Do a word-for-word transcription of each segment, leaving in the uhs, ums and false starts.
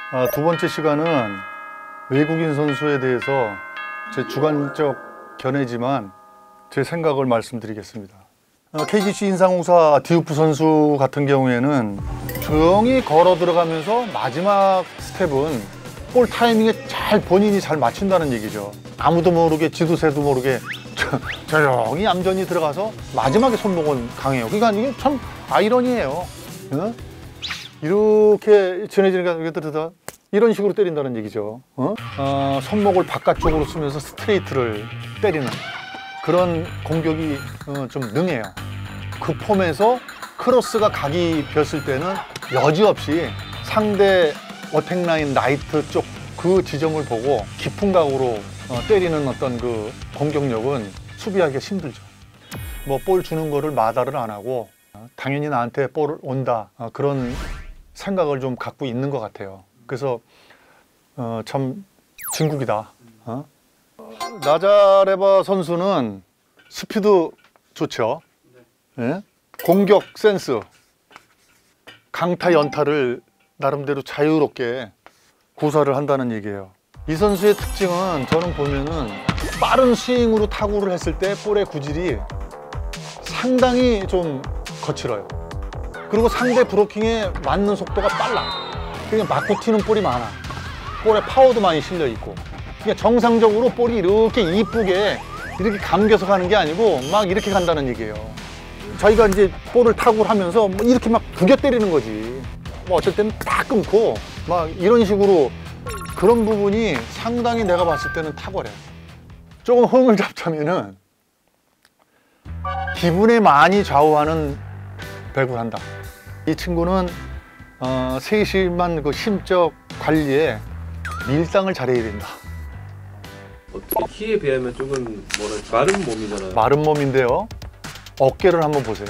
아, 두 번째 시간은 외국인 선수에 대해서 제 주관적 견해지만 제 생각을 말씀드리겠습니다. 아, 케이지씨 인상공사 디우프 선수 같은 경우에는 조용히 걸어 들어가면서 마지막 스텝은 볼 타이밍에 잘 본인이 잘 맞춘다는 얘기죠. 아무도 모르게 지도 새도 모르게 조용히 얌전히 들어가서 마지막에 손목은 강해요. 그러니까 이게 참 아이러니해요. 어? 이렇게 전해지니까 이런 식으로 때린다는 얘기죠. 어? 어, 손목을 바깥쪽으로 쓰면서 스트레이트를 때리는 그런 공격이 어, 좀 능해요. 그 폼에서 크로스가 각이 비었을 때는 여지없이 상대 어택라인 라이트 쪽 그 지점을 보고 깊은 각으로 어, 때리는 어떤 그 공격력은 수비하기가 힘들죠. 뭐 볼 주는 거를 마다를 안 하고 어, 당연히 나한테 볼 온다 어, 그런 생각을 좀 갖고 있는 것 같아요. 그래서 어, 참 진국이다. 어? 나자레바 선수는 스피드 좋죠. 예? 공격 센스, 강타 연타를 나름대로 자유롭게 구사를 한다는 얘기예요. 이 선수의 특징은 저는 보면은 빠른 스윙으로 타구를 했을 때 볼의 구질이 상당히 좀 거칠어요. 그리고 상대 브로킹에 맞는 속도가 빨라. 그냥 맞고 튀는 볼이 많아. 볼에 파워도 많이 실려 있고. 그러니까 정상적으로 볼이 이렇게 이쁘게 이렇게 감겨서 가는 게 아니고 막 이렇게 간다는 얘기예요. 저희가 이제 볼을 타구를 하면서 뭐 이렇게 막 구겨 때리는 거지. 뭐 어쩔 때는 딱 끊고 막 이런 식으로 그런 부분이 상당히 내가 봤을 때는 탁월해. 조금 흥을 잡자면은 기분에 많이 좌우하는 배구를 한다. 이 친구는 어, 세심한 그 심적 관리에 밀당을 잘해야 된다. 어떻게 키에 비하면 조금 뭐라 마른 몸이잖아요. 마른 몸인데요. 어깨를 한번 보세요.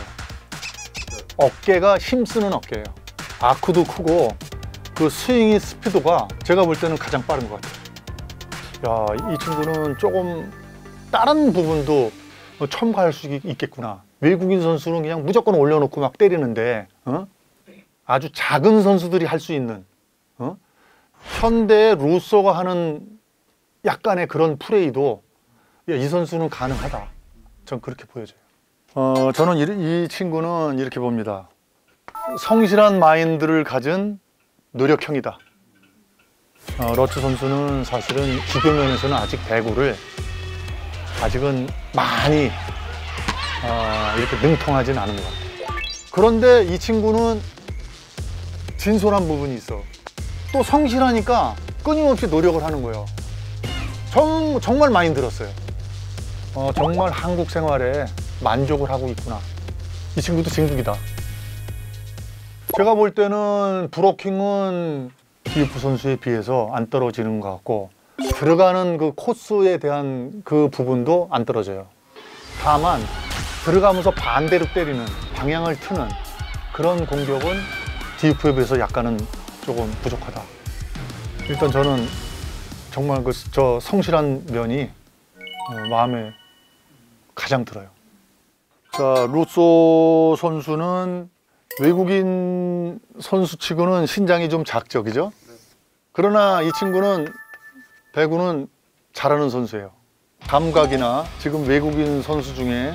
어깨가 힘쓰는 어깨예요. 아크도 크고 그 스윙의 스피드가 제가 볼 때는 가장 빠른 것 같아요. 야, 이 친구는 조금 다른 부분도 첨가할 수 있겠구나. 외국인 선수는 그냥 무조건 올려놓고 막 때리는데 어? 아주 작은 선수들이 할 수 있는 어? 현대의 루소가 하는 약간의 그런 플레이도 이 선수는 가능하다. 전 그렇게 보여져요. 어, 저는 이, 이 친구는 이렇게 봅니다. 성실한 마인드를 가진 노력형이다. 어, 러츠 선수는 사실은 기교 면에서는 아직 배구를 아직은 많이 어, 이렇게 능통하진 않은 것 같아요. 그런데 이 친구는 진솔한 부분이 있어. 또 성실하니까 끊임없이 노력을 하는 거예요. 정, 정말 많이 들었어요. 어, 정말 한국 생활에 만족을 하고 있구나. 이 친구도 진국이다. 제가 볼 때는 브로킹은 디우프 선수에 비해서 안 떨어지는 것 같고 들어가는 그 코스에 대한 그 부분도 안 떨어져요. 다만 들어가면서 반대로 때리는 방향을 트는 그런 공격은 디우프에 비해서 약간은 조금 부족하다. 일단 저는 정말 그 저 성실한 면이 어, 마음에 가장 들어요. 자, 루소 선수는 외국인 선수치고는 신장이 좀 작죠, 그죠? 그러나 이 친구는 배구는 잘하는 선수예요. 감각이나 지금 외국인 선수 중에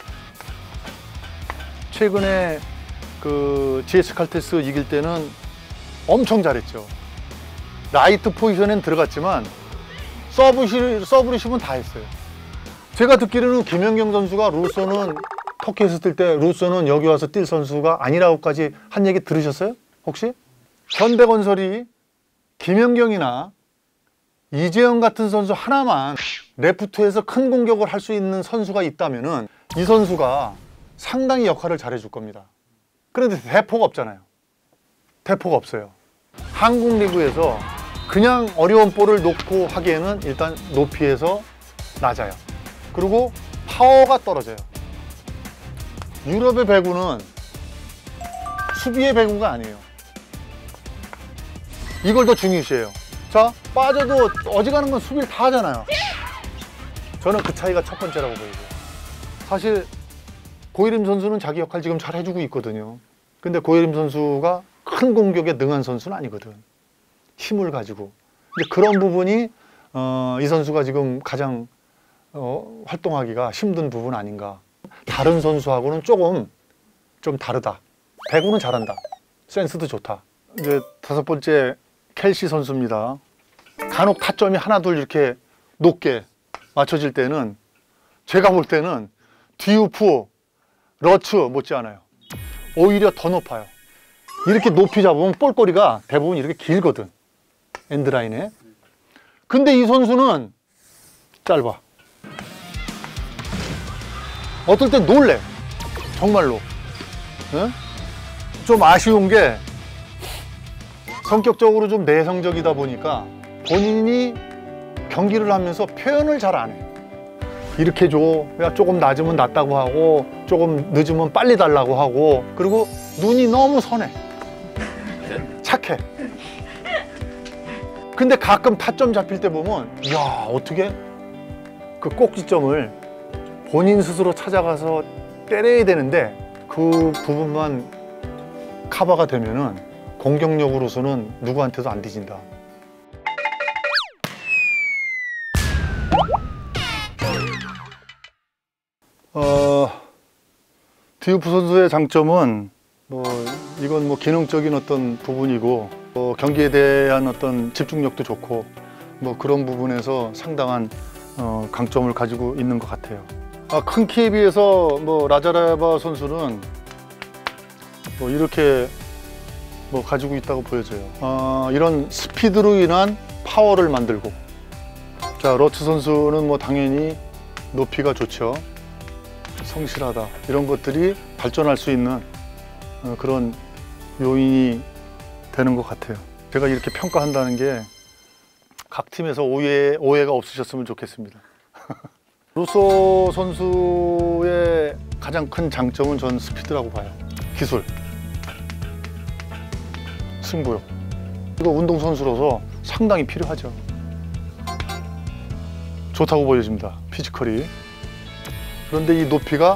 최근에 그 지에스 칼테스 이길 때는 엄청 잘했죠. 라이트 포지션엔 들어갔지만 서브, 서브 리시브는 다 했어요. 제가 듣기로는 김연경 선수가 루소는 터키에서 뛸 때 루소는 여기 와서 뛸 선수가 아니라고까지 한 얘기 들으셨어요? 혹시? 현대건설이 김연경이나 이재영 같은 선수 하나만 레프트에서 큰 공격을 할 수 있는 선수가 있다면 이 선수가 상당히 역할을 잘해줄 겁니다. 그런데 대포가 없잖아요. 대포가 없어요. 한국 리그에서 그냥 어려운 볼을 놓고 하기에는 일단 높이에서 낮아요. 그리고 파워가 떨어져요. 유럽의 배구는 수비의 배구가 아니에요. 이걸 더 중요시해요. 자, 빠져도 어지간한 건 수비를 다 하잖아요. 저는 그 차이가 첫 번째라고 보이고요. 사실 고예림 선수는 자기 역할 지금 잘 해주고 있거든요. 근데 고예림 선수가 큰 공격에 능한 선수는 아니거든. 힘을 가지고 이제 그런 부분이 어, 이 선수가 지금 가장 어, 활동하기가 힘든 부분 아닌가. 다른 선수하고는 조금 좀 다르다. 배구는 잘한다. 센스도 좋다. 이제 다섯 번째 켈시 선수입니다. 간혹 타점이 하나 둘 이렇게 높게 맞춰질 때는 제가 볼 때는 디우프, 러츠 못지않아요. 오히려 더 높아요. 이렇게 높이 잡으면 볼거리가 대부분 이렇게 길거든. 엔드라인에. 근데 이 선수는 짧아. 어떨 땐 놀래. 정말로. 응? 좀 아쉬운 게 성격적으로 좀 내성적이다 보니까 본인이 경기를 하면서 표현을 잘 안 해. 이렇게 줘. 야, 조금 낮으면 낮다고 하고 조금 늦으면 빨리 달라고 하고 그리고 눈이 너무 선해. 착해. 근데 가끔 타점 잡힐 때 보면 이야 어떻게 그 꼭지점을 본인 스스로 찾아가서 때려야 되는데 그 부분만 커버가 되면은 공격력으로서는 누구한테도 안 뒤진다. 어, 디우프 선수의 장점은 뭐 이건 뭐 기능적인 어떤 부분이고 어, 경기에 대한 어떤 집중력도 좋고 뭐 그런 부분에서 상당한 어, 강점을 가지고 있는 것 같아요. 아, 큰 키에 비해서 뭐 라자레바 선수는 뭐 이렇게 뭐 가지고 있다고 보여져요. 어, 이런 스피드로 인한 파워를 만들고 자 러츠 선수는 뭐 당연히 높이가 좋죠. 성실하다 이런 것들이 발전할 수 있는 어, 그런 요인이 되는 것 같아요. 제가 이렇게 평가한다는 게 각 팀에서 오해, 오해가 없으셨으면 좋겠습니다. 루소 선수의 가장 큰 장점은 전 스피드라고 봐요. 기술, 승부욕. 이거 운동선수로서 상당히 필요하죠. 좋다고 보여집니다. 피지컬이. 그런데 이 높이가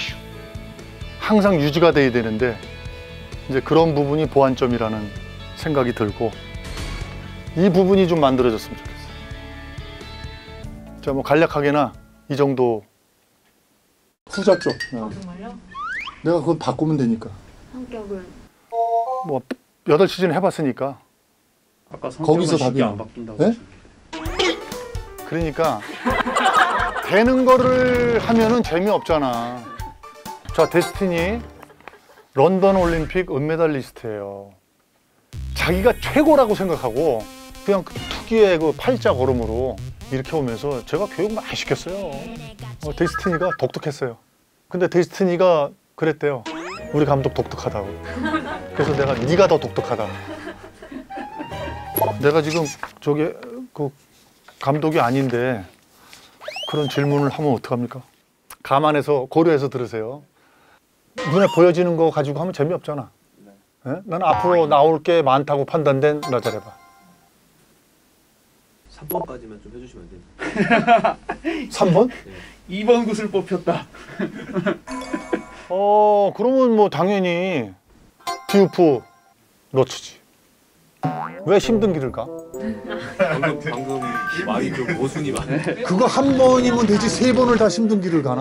항상 유지가 돼야 되는데 이제 그런 부분이 보완점이라는 생각이 들고 이 부분이 좀 만들어졌으면 좋겠어요. 자, 뭐 간략하게나 이 정도. 후자 쪽. 아, 정말요? 내가 그걸 바꾸면 되니까. 성격은? 뭐 여덟 시즌 해봤으니까. 아까 거기서 성격은 쉽게 답이야. 안 바꾼다고 네? 하셨는데. 그러니까 되는 거를 하면은 재미없잖아. 자, 데스티니 런던 올림픽 은메달리스트예요. 자기가 최고라고 생각하고 그냥 그 특유의 그 팔자 걸음으로 이렇게 오면서 제가 교육 많이 시켰어요. 어, 데스티니가 독특했어요. 근데 데스티니가 그랬대요. 우리 감독 독특하다고. 그래서 내가 네가 더 독특하다. 내가 지금 저기 그 감독이 아닌데 그런 질문을 하면 어떡합니까? 감안해서 고려해서 들으세요. 눈에 보여지는 거 가지고 하면 재미없잖아. 네? 나는 앞으로 나올 게 많다고 판단된 라자레바. 삼 번까지만 좀 해주시면 안 돼요? 삼 번? 이 번 구슬 뽑혔다. 어, 그러면 뭐 당연히 디우프 러츠지. 왜 힘든 길을 가? 방금 방금 말이 좀 모순이 많네. 그거 한 번이면 되지 세 번을 다 힘든 길을 가나?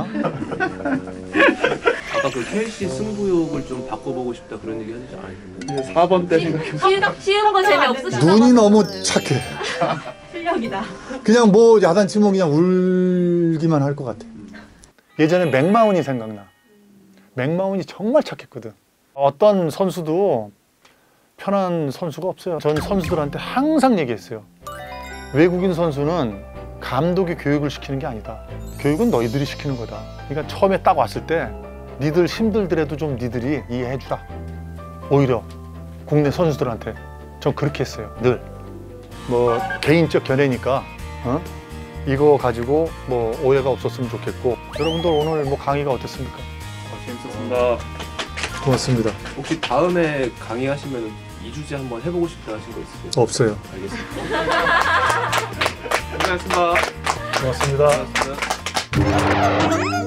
아까 그 켈시 승부욕을 좀 바꿔보고 싶다 그런 얘기 하지 않았나요? 사 번 때 생각해보세요. 쉬운, 쉬운 거 재미없으시다. 눈이 너무 착해. 실력이다. 그냥 뭐 야단치면 그냥 울기만 할 것 같아. 예전에 맥마운이 생각나. 맥마운이 정말 착했거든. 어떤 선수도 편한 선수가 없어요. 전 선수들한테 항상 얘기했어요. 외국인 선수는 감독이 교육을 시키는 게 아니다. 교육은 너희들이 시키는 거다. 그러니까 처음에 딱 왔을 때 니들 힘들더라도 좀 니들이 이해해주라. 오히려 국내 선수들한테 전 그렇게 했어요. 늘. 뭐 개인적 견해니까 어? 이거 가지고 뭐 오해가 없었으면 좋겠고. 여러분들 오늘 뭐 강의가 어땠습니까? 아, 재밌었습니다. 고맙습니다. 혹시 다음에 강의하시면 이주제 한번 해보고 싶다 하신 거 있으세요? 없어요. 알겠습니다. 고생하셨습니다. 고맙습니다. 고맙습니다.